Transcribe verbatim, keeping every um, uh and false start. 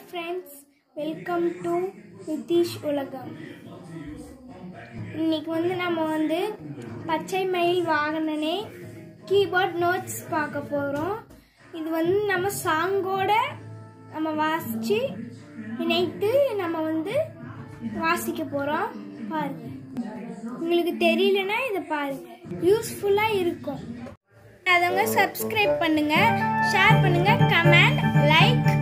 friends, welcome to Nitish Ulagam. இன்னைக்கு வந்து நாம வந்து பச்சை மயில் வாகனனே கீபோர்ட் நோட்ஸ் பார்க்க போறோம். இது வந்து நம்ம சாங்கோட நம்ம வாசிச்சு இணைத்து நம்ம வந்து வாசிக்க போறோம். பாருங்க. உங்களுக்கு தெரியலனா இத பாருங்க. யூஸ்ஃபுல்லா இருக்கும். அதங்க subscribe பண்ணுங்க, share பண்ணுங்க, comment, like